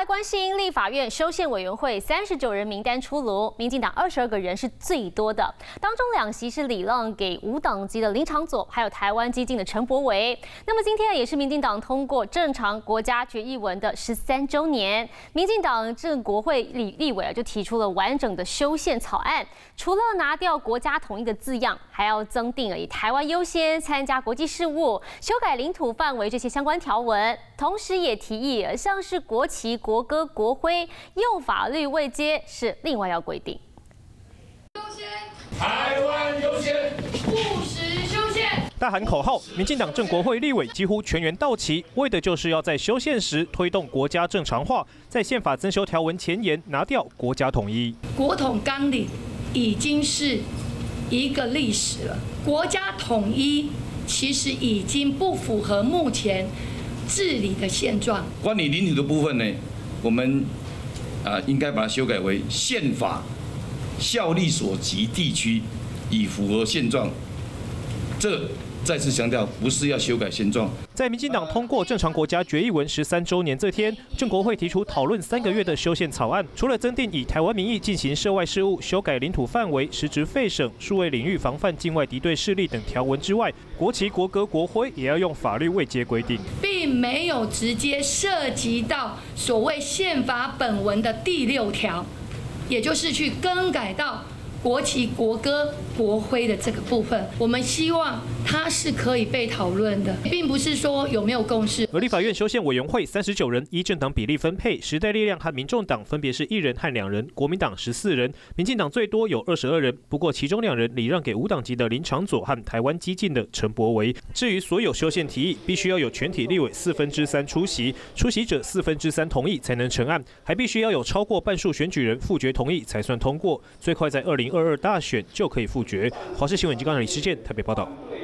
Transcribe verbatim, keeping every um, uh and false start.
来关心立法院修宪委员会三十九人名单出炉，民进党二十二个人是最多的，当中两席是礼让给无党籍的林昶佐，还有台湾基进的陈柏惟。那么今天也是民进党通过正常国家决议文的十三周年，民进党正国会立立委就提出了完整的修宪草案，除了拿掉国家统一的字样，还要增订以台湾优先参加国际事务，修改领土范围这些相关条文，同时也提议像是国旗、国歌、国徽用法律位阶是另外要规定。 优先，台湾优先，务实修宪。 大喊口号，民进党正国会立委几乎全员到齐，为的就是要在修宪时推动国家正常化，在宪法增修条文前言拿掉国家统一。 国统纲领已经是一个历史了，国家统一其实已经不符合目前治理的现状。 关于领土的部分呢，我们啊、呃、应该把它修改为宪法效力所及地区以符合现状。这再次强调，不是要修改现状。 在民进党通过正常国家决议文十三周年这天，正国会提出讨论三个月的修宪草案，除了增订以台湾名义进行涉外事务、修改领土范围、实质废省、数位领域防范境外敌对势力等条文之外，国旗、国歌、国徽也要用法律位阶规定， 并没有直接涉及到所谓宪法本文的第六条，也就是去更改到国旗、国歌、国徽的这个部分，我们希望它是可以被讨论的，并不是说有没有共识。 而立法院修宪委员会三十九人，依政党比例分配，时代力量和民众党分别是一人和两人，国民党十四人，民进党最多有二十二人。不过其中两人礼让给无党籍的林昶佐和台湾基进的陈柏惟。至于所有修宪提议，必须要有全体立委四分之三出席，出席者四分之三同意才能成案，还必须要有超过半数选举人复决同意才算通过，最快在二零二二大选就可以复决。华视新闻金刚李世健台北报道。